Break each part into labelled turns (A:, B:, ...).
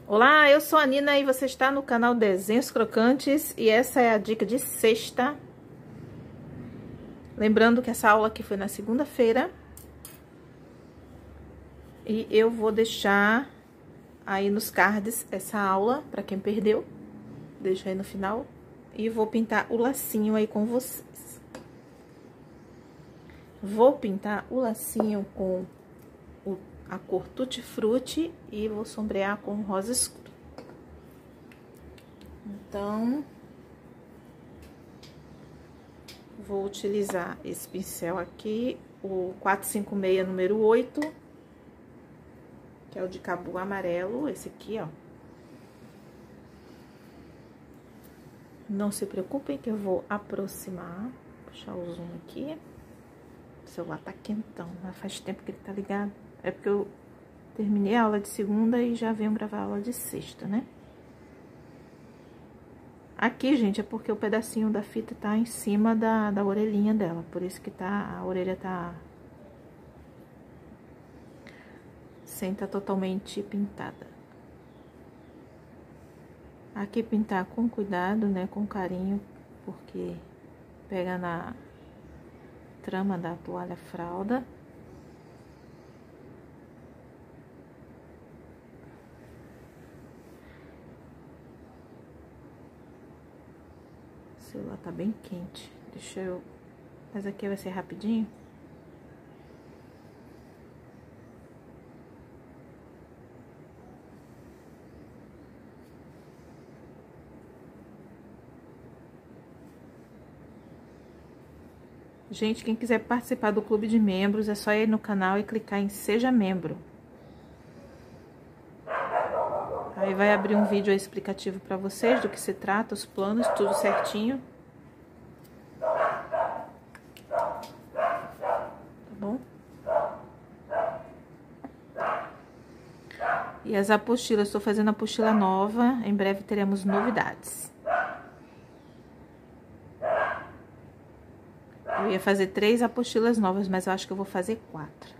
A: Olá, eu sou a Nina e você está no canal Desenhos Crocantes e essa é a dica de sexta. Lembrando que essa aula aqui foi na segunda-feira e eu vou deixar aí nos cards essa aula para quem perdeu. Deixo aí no final e vou pintar o lacinho aí com vocês. Vou pintar o lacinho com a cor Tutti Frutti e vou sombrear com rosa escuro. Então, vou utilizar esse pincel aqui, o 456 número 8, que é o de cabu amarelo, esse aqui, ó. Não se preocupem que eu vou aproximar, puxar o zoom aqui. O celular tá quentão, mas faz tempo que ele tá ligado. É porque eu terminei a aula de segunda e já venho gravar a aula de sexta, né? Aqui, gente, é porque o pedacinho da fita tá em cima da orelhinha dela. Por isso que a orelha tá... sem tá totalmente pintada. Aqui pintar com cuidado, né? Com carinho, porque pega na trama da toalha fralda. O celular tá bem quente. Deixa eu... Mas aqui vai ser rapidinho. Gente, quem quiser participar do clube de membros, é só ir no canal e clicar em Seja Membro. Aí vai abrir um vídeo explicativo pra vocês do que se trata, os planos, tudo certinho. Tá bom? E as apostilas, estou fazendo apostila nova, em breve teremos novidades. Eu ia fazer 3 apostilas novas, mas eu acho que eu vou fazer 4.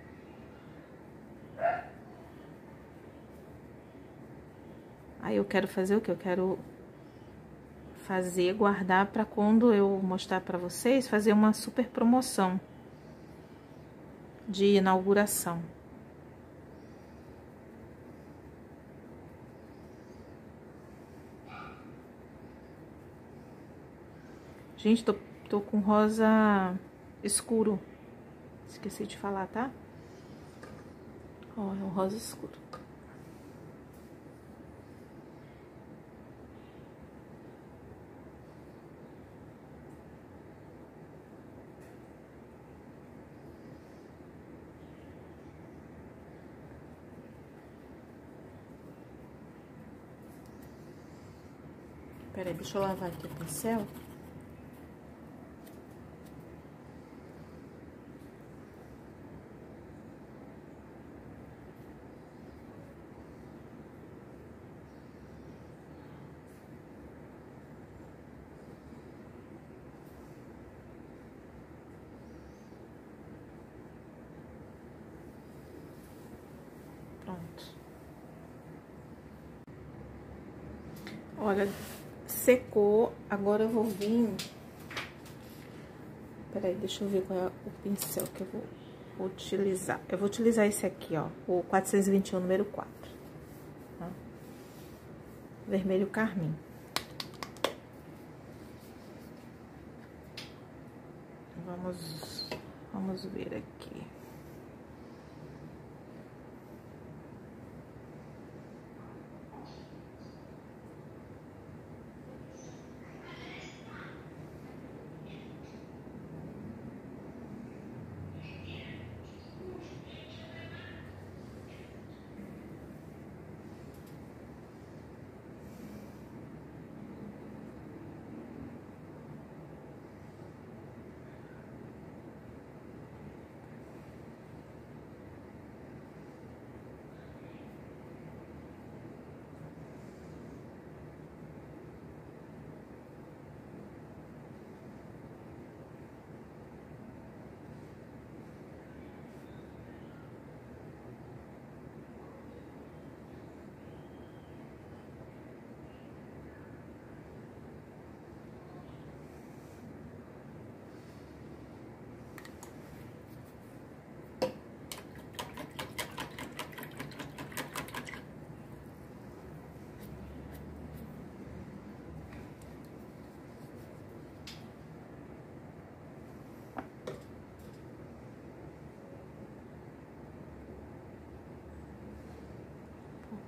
A: Aí eu quero fazer o que? Eu quero fazer, guardar para quando eu mostrar para vocês, fazer uma super promoção de inauguração. Gente, tô com rosa escuro. Esqueci de falar, tá? Ó, é um rosa escuro. Peraí, deixa eu lavar aqui o pincel. Pronto. Olha, secou. Agora eu vou vir... Peraí, deixa eu ver qual é o pincel que eu vou utilizar. Eu vou utilizar esse aqui, ó, o 421 número 4. Tá? Vermelho carmim. Vamos ver aqui.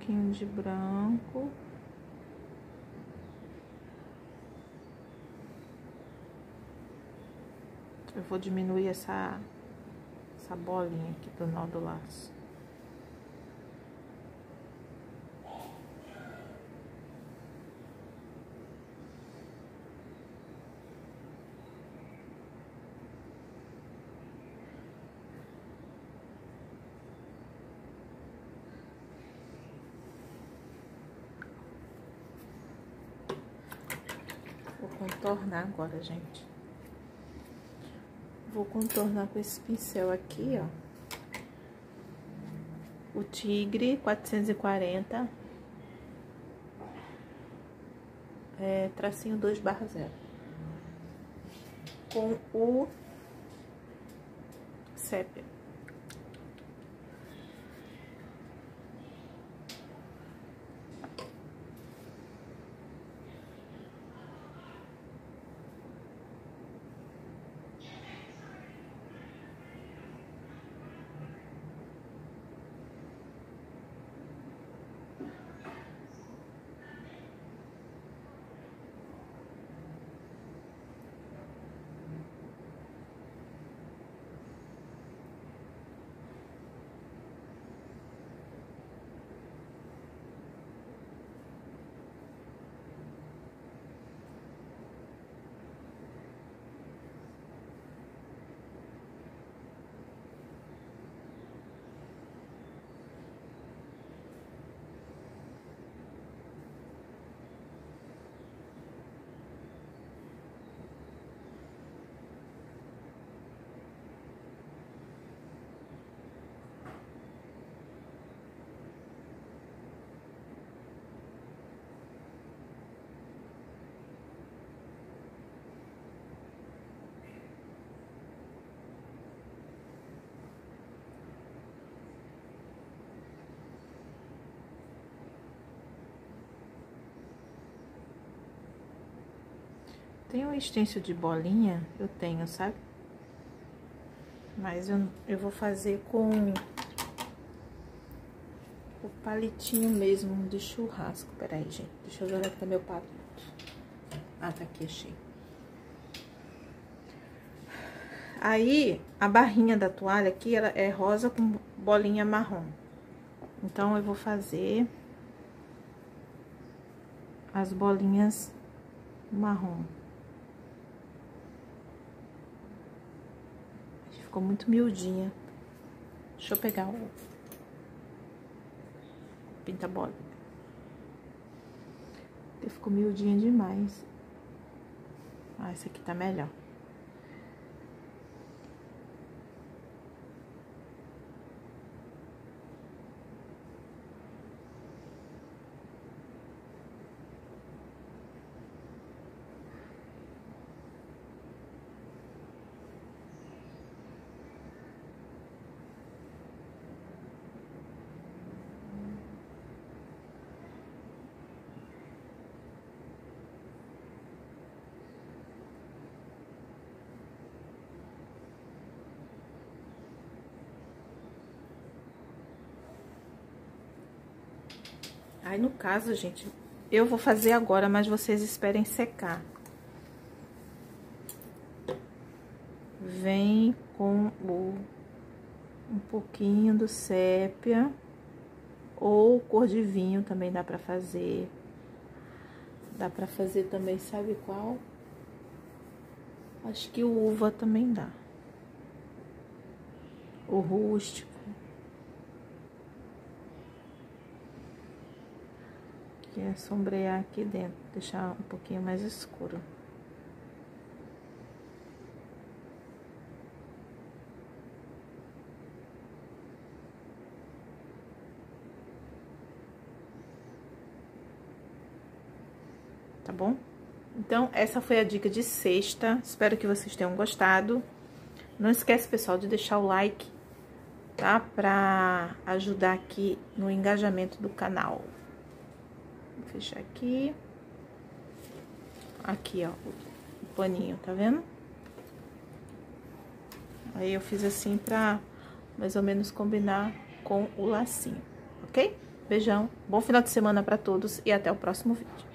A: pouquinho de branco. Eu vou diminuir essa bolinha aqui do nó do laço. Vou contornar agora, gente. Vou contornar com esse pincel aqui, ó. O Tigre 440. Tracinho 2/0. Com o sépia. Tem um stencil de bolinha, eu tenho, sabe? Mas eu vou fazer com o palitinho mesmo de churrasco. Peraí, gente, deixa eu ver onde tá meu palito. Ah, tá aqui, achei. Aí, a barrinha da toalha aqui, ela é rosa com bolinha marrom. Então, eu vou fazer as bolinhas marrom. Ficou muito miudinha. Deixa eu pegar o pinta-bola. Ficou miudinha demais. Ah, essa aqui tá melhor. Aí, no caso, gente, eu vou fazer agora, mas vocês esperem secar. Vem com um pouquinho do sépia, ou cor de vinho também dá pra fazer. Dá pra fazer também, sabe qual? Acho que o uva também dá. O rústico. Que é sombrear aqui dentro, deixar um pouquinho mais escuro. Tá bom? Então, essa foi a dica de sexta. Espero que vocês tenham gostado. Não esquece, pessoal, de deixar o like, tá? Pra ajudar aqui no engajamento do canal. Vou fechar aqui. Aqui, ó, o paninho, tá vendo? Aí eu fiz assim pra mais ou menos combinar com o lacinho, ok? Beijão, bom final de semana para todos e até o próximo vídeo.